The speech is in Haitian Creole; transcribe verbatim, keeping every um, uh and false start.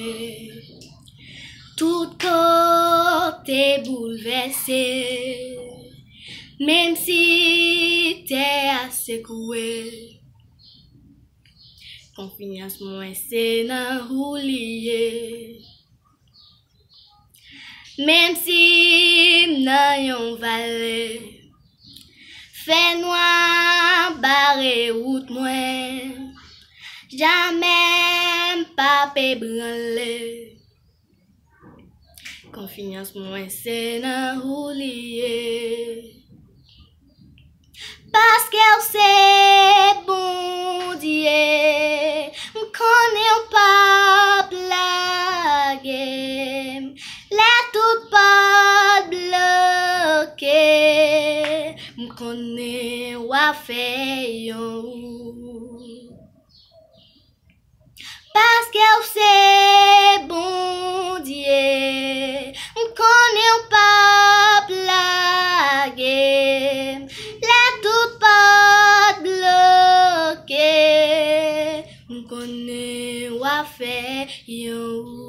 Tout côté bouleversé, même si t'es assez secoué. Confiance moi c'est nan roulier. Même si nan yon vallée, fait noir barré route moi, jamais pas pe branler. Confiance moi c'est nan roulier. Parce que c'est bon Dieu, m'connais pas blague, la toute pas bloqué, m'connais wa fait yon. Parce que c'est bon Dieu, m'connais pas blague, la toute pas bloqué, m'connais wa fait yon.